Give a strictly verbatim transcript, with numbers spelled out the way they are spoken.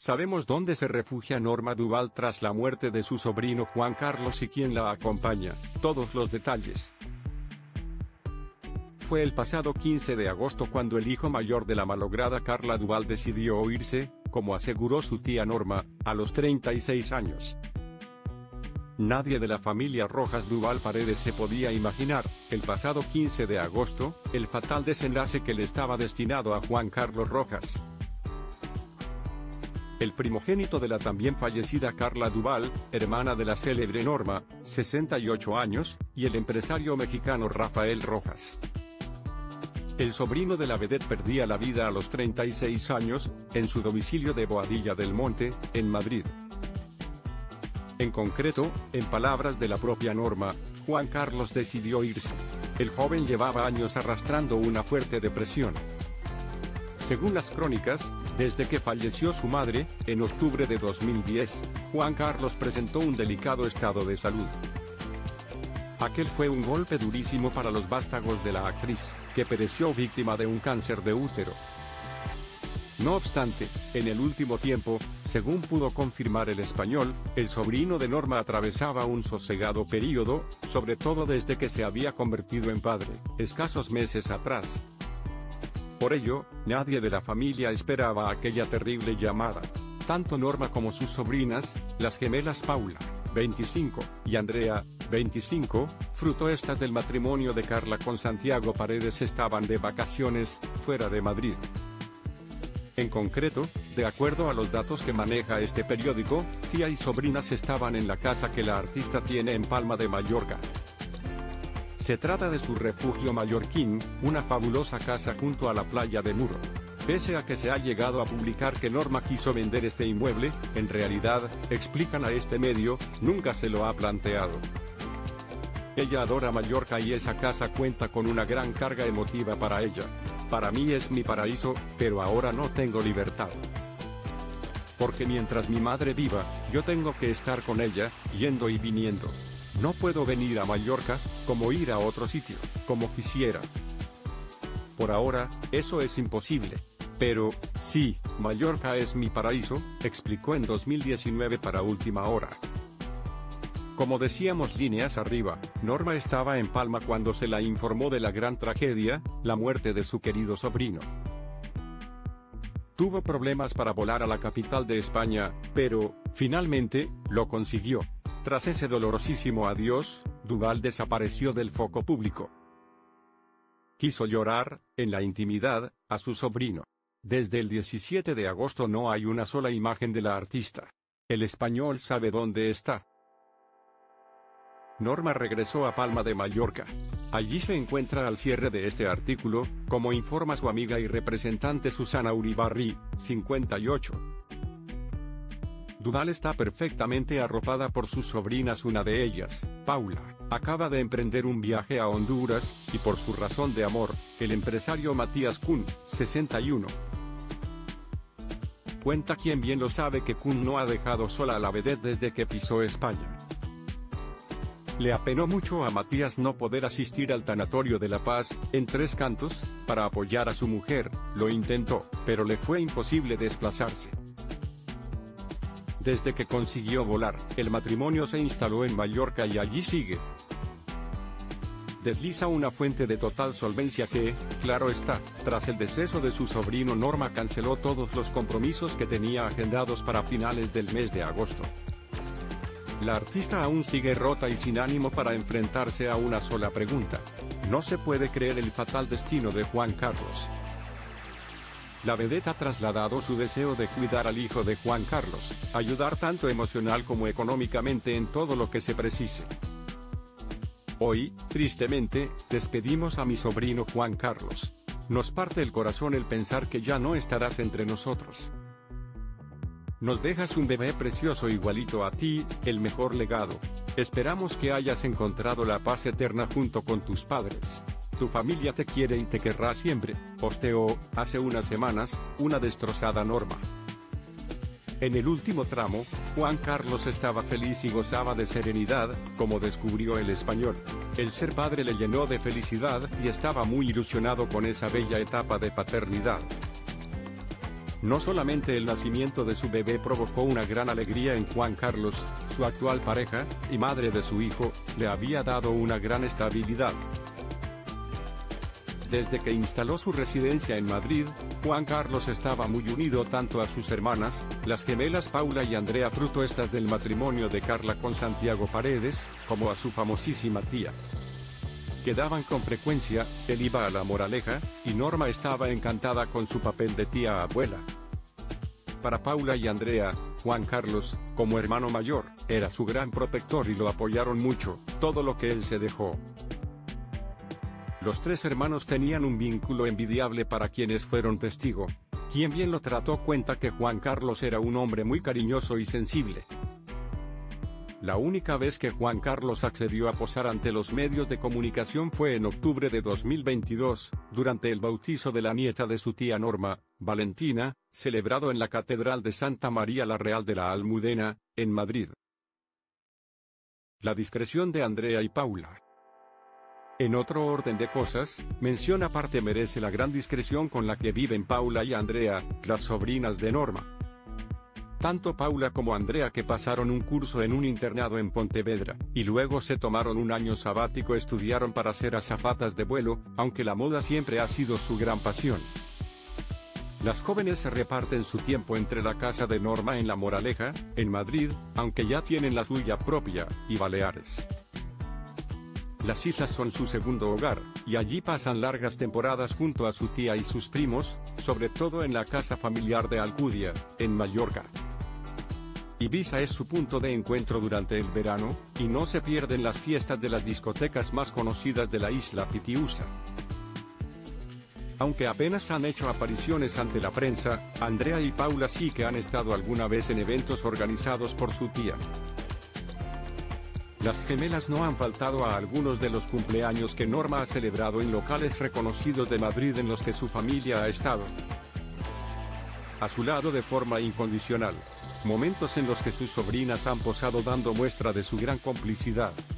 Sabemos dónde se refugia Norma Duval tras la muerte de su sobrino Juan Carlos y quién la acompaña, todos los detalles. Fue el pasado quince de agosto cuando el hijo mayor de la malograda Carla Duval decidió irse, como aseguró su tía Norma, a los treinta y seis años. Nadie de la familia Rojas Duval Paredes se podía imaginar, el pasado quince de agosto, el fatal desenlace que le estaba destinado a Juan Carlos Rojas. El primogénito de la también fallecida Carla Duval, hermana de la célebre Norma, sesenta y ocho años, y el empresario mexicano Rafael Rojas. El sobrino de la vedette perdía la vida a los treinta y seis años, en su domicilio de Boadilla del Monte, en Madrid. En concreto, en palabras de la propia Norma, Juan Carlos decidió irse. El joven llevaba años arrastrando una fuerte depresión. Según las crónicas, desde que falleció su madre, en octubre de dos mil diez, Juan Carlos presentó un delicado estado de salud. Aquel fue un golpe durísimo para los vástagos de la actriz, que pereció víctima de un cáncer de útero. No obstante, en el último tiempo, según pudo confirmar El Español, el sobrino de Norma atravesaba un sosegado período, sobre todo desde que se había convertido en padre, escasos meses atrás. Por ello, nadie de la familia esperaba aquella terrible llamada. Tanto Norma como sus sobrinas, las gemelas Paula, veinticinco, y Andrea, veinticinco, fruto estas del matrimonio de Carla con Santiago Paredes, estaban de vacaciones, fuera de Madrid. En concreto, de acuerdo a los datos que maneja este periódico, tía y sobrinas estaban en la casa que la artista tiene en Palma de Mallorca. Se trata de su refugio mallorquín, una fabulosa casa junto a la playa de Muro. Pese a que se ha llegado a publicar que Norma quiso vender este inmueble, en realidad, explican a este medio, nunca se lo ha planteado. Ella adora Mallorca y esa casa cuenta con una gran carga emotiva para ella. Para mí es mi paraíso, pero ahora no tengo libertad. Porque mientras mi madre viva, yo tengo que estar con ella, yendo y viniendo. No puedo venir a Mallorca, como ir a otro sitio, como quisiera. Por ahora, eso es imposible. Pero, sí, Mallorca es mi paraíso, explicó en dos mil diecinueve para Última Hora. Como decíamos líneas arriba, Norma estaba en Palma cuando se la informó de la gran tragedia, la muerte de su querido sobrino. Tuvo problemas para volar a la capital de España, pero, finalmente, lo consiguió. Tras ese dolorosísimo adiós, Duval desapareció del foco público. Quiso llorar, en la intimidad, a su sobrino. Desde el diecisiete de agosto no hay una sola imagen de la artista. El Español sabe dónde está. Norma regresó a Palma de Mallorca. Allí se encuentra al cierre de este artículo, como informa su amiga y representante Susana Uribarri, cincuenta y ocho. Duval está perfectamente arropada por sus sobrinas, una de ellas, Paula, acaba de emprender un viaje a Honduras, y por su razón de amor, el empresario Matías Kun, sesenta y uno. Cuenta quien bien lo sabe que Kun no ha dejado sola a la vedette desde que pisó España. Le apenó mucho a Matías no poder asistir al tanatorio de La Paz, en Tres Cantos, para apoyar a su mujer. Lo intentó, pero le fue imposible desplazarse. Desde que consiguió volar, el matrimonio se instaló en Mallorca y allí sigue. Desliza una fuente de total solvencia que, claro está, tras el deceso de su sobrino Norma canceló todos los compromisos que tenía agendados para finales del mes de agosto. La artista aún sigue rota y sin ánimo para enfrentarse a una sola pregunta. No se puede creer el fatal destino de Juan Carlos. La vedette ha trasladado su deseo de cuidar al hijo de Juan Carlos, ayudar tanto emocional como económicamente en todo lo que se precise. Hoy, tristemente, despedimos a mi sobrino Juan Carlos. Nos parte el corazón el pensar que ya no estarás entre nosotros. Nos dejas un bebé precioso igualito a ti, el mejor legado. Esperamos que hayas encontrado la paz eterna junto con tus padres. Tu familia te quiere y te querrá siempre, posteó, hace unas semanas, una destrozada Norma. En el último tramo, Juan Carlos estaba feliz y gozaba de serenidad, como descubrió El Español. El ser padre le llenó de felicidad y estaba muy ilusionado con esa bella etapa de paternidad. No solamente el nacimiento de su bebé provocó una gran alegría en Juan Carlos, su actual pareja, y madre de su hijo, le había dado una gran estabilidad. Desde que instaló su residencia en Madrid, Juan Carlos estaba muy unido tanto a sus hermanas, las gemelas Paula y Andrea fruto estas del matrimonio de Carla con Santiago Paredes, como a su famosísima tía. Quedaban con frecuencia, él iba a La Moraleja, y Norma estaba encantada con su papel de tía abuela. Para Paula y Andrea, Juan Carlos, como hermano mayor, era su gran protector y lo apoyaron mucho, todo lo que él se dejó. Los tres hermanos tenían un vínculo envidiable para quienes fueron testigo. Quien bien lo trató cuenta que Juan Carlos era un hombre muy cariñoso y sensible. La única vez que Juan Carlos accedió a posar ante los medios de comunicación fue en octubre de dos mil veintidós, durante el bautizo de la nieta de su tía Norma, Valentina, celebrado en la Catedral de Santa María la Real de la Almudena, en Madrid. La discreción de Andrea y Paula. En otro orden de cosas, mención aparte merece la gran discreción con la que viven Paula y Andrea, las sobrinas de Norma. Tanto Paula como Andrea, que pasaron un curso en un internado en Pontevedra, y luego se tomaron un año sabático, estudiaron para ser azafatas de vuelo, aunque la moda siempre ha sido su gran pasión. Las jóvenes se reparten su tiempo entre la casa de Norma en La Moraleja, en Madrid, aunque ya tienen la suya propia, y Baleares. Las islas son su segundo hogar, y allí pasan largas temporadas junto a su tía y sus primos, sobre todo en la casa familiar de Alcudia, en Mallorca. Ibiza es su punto de encuentro durante el verano, y no se pierden las fiestas de las discotecas más conocidas de la isla Pitiusa. Aunque apenas han hecho apariciones ante la prensa, Andrea y Paula sí que han estado alguna vez en eventos organizados por su tía. Las gemelas no han faltado a algunos de los cumpleaños que Norma ha celebrado en locales reconocidos de Madrid en los que su familia ha estado a su lado de forma incondicional. Momentos en los que sus sobrinas han posado dando muestra de su gran complicidad.